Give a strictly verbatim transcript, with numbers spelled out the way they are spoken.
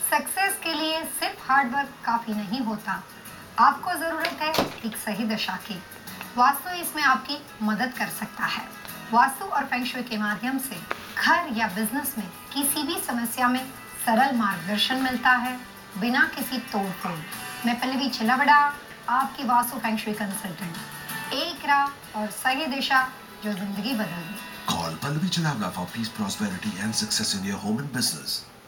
Success के लिए सिर्फ हार्ड वर्क काफी नहीं होता, आपको जरूरत है एक सही दिशा की। वास्तु इसमें आपकी मदद कर सकता है। वास्तु और फेंग शुई के माध्यम से घर या बिजनेस में किसी भी समस्या में सरल मार्गदर्शन मिलता है बिना किसी तोड़ फोड़। मैं पल्लवी चिल्लावड़ा, आपकी वास्तु फेंग शुई कंसल्टेंट। एक राह और सही दिशा जो जिंदगी बदल दे। Call Pallavi Chalawla for peace, prosperity and success in your home and business.